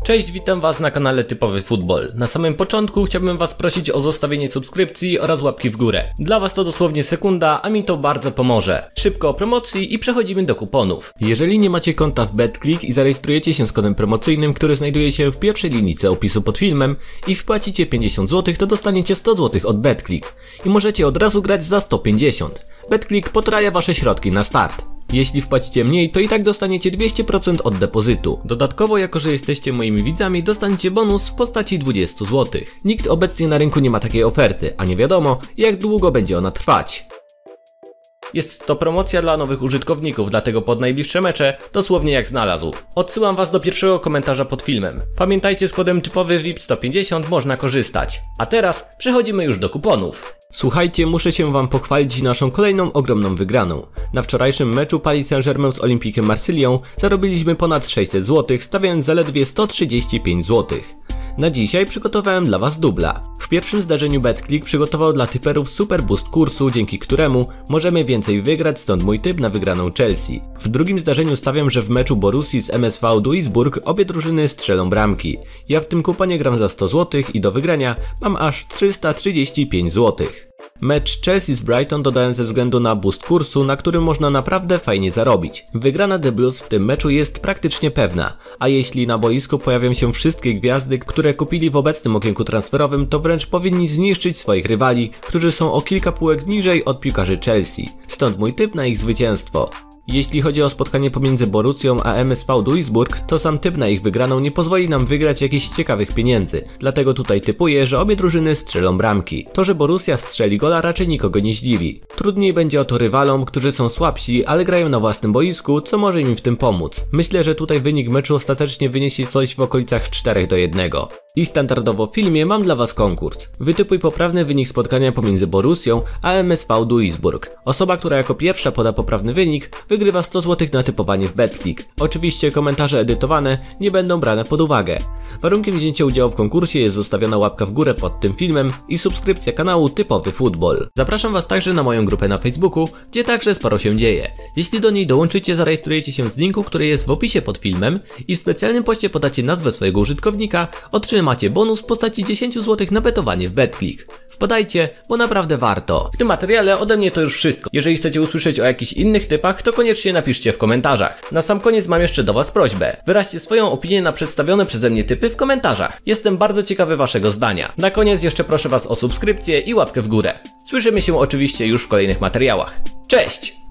Cześć, witam was na kanale Typowy Futbol. Na samym początku chciałbym was prosić o zostawienie subskrypcji oraz łapki w górę. Dla was to dosłownie sekunda, a mi to bardzo pomoże. Szybko o promocji i przechodzimy do kuponów. Jeżeli nie macie konta w BetClick i zarejestrujecie się z kodem promocyjnym, który znajduje się w pierwszej linijce opisu pod filmem i wpłacicie 50 zł, to dostaniecie 100 zł od BetClick. I możecie od razu grać za 150. BetClick potraja wasze środki na start. Jeśli wpłacicie mniej, to i tak dostaniecie 200% od depozytu. Dodatkowo, jako że jesteście moimi widzami, dostaniecie bonus w postaci 20 zł. Nikt obecnie na rynku nie ma takiej oferty, a nie wiadomo, jak długo będzie ona trwać. Jest to promocja dla nowych użytkowników, dlatego pod najbliższe mecze dosłownie jak znalazł. Odsyłam was do pierwszego komentarza pod filmem. Pamiętajcie, z kodem typowy VIP 150 można korzystać. A teraz przechodzimy już do kuponów. Słuchajcie, muszę się wam pochwalić naszą kolejną ogromną wygraną. Na wczorajszym meczu Paris Saint-Germain z Olympiquem Marsylią zarobiliśmy ponad 600 zł, stawiając zaledwie 135 zł. Na dzisiaj przygotowałem dla was dubla. W pierwszym zdarzeniu BetClick przygotował dla typerów super boost kursu, dzięki któremu możemy więcej wygrać, stąd mój typ na wygraną Chelsea. W drugim zdarzeniu stawiam, że w meczu Borussii z MSV Duisburg obie drużyny strzelą bramki. Ja w tym kuponie gram za 100 zł i do wygrania mam aż 335 zł. Mecz Chelsea z Brighton dodałem ze względu na boost kursu, na którym można naprawdę fajnie zarobić. Wygrana The Blues w tym meczu jest praktycznie pewna, a jeśli na boisku pojawią się wszystkie gwiazdy, które kupili w obecnym okienku transferowym, to wręcz powinni zniszczyć swoich rywali, którzy są o kilka półek niżej od piłkarzy Chelsea. Stąd mój typ na ich zwycięstwo. Jeśli chodzi o spotkanie pomiędzy Borussią a MSV Duisburg, to sam typ na ich wygraną nie pozwoli nam wygrać jakichś ciekawych pieniędzy. Dlatego tutaj typuję, że obie drużyny strzelą bramki. To, że Borussia strzeli gola, raczej nikogo nie zdziwi. Trudniej będzie o to rywalom, którzy są słabsi, ale grają na własnym boisku, co może im w tym pomóc. Myślę, że tutaj wynik meczu ostatecznie wyniesie coś w okolicach 4-1. I standardowo w filmie mam dla was konkurs. Wytypuj poprawny wynik spotkania pomiędzy Borussią a MSV Duisburg. Osoba, która jako pierwsza poda poprawny wynik, wygrywa 100 zł na typowanie w BetClick. Oczywiście komentarze edytowane nie będą brane pod uwagę. Warunkiem wzięcia udziału w konkursie jest zostawiona łapka w górę pod tym filmem i subskrypcja kanału Typowy Futbol. Zapraszam was także na moją grupę na Facebooku, gdzie także sporo się dzieje. Jeśli do niej dołączycie, zarejestrujecie się z linku, który jest w opisie pod filmem i w specjalnym poście podacie nazwę swojego użytkownika, otrzymacie bonus w postaci 10 zł na betowanie w BetClick. Wpadajcie, bo naprawdę warto. W tym materiale ode mnie to już wszystko. Jeżeli chcecie usłyszeć o jakichś innych typach, to koniecznie napiszcie w komentarzach. Na sam koniec mam jeszcze do was prośbę. Wyraźcie swoją opinię na przedstawione przeze mnie typy w komentarzach. Jestem bardzo ciekawy waszego zdania. Na koniec jeszcze proszę was o subskrypcję i łapkę w górę. Słyszymy się oczywiście już w kolejnych materiałach. Cześć!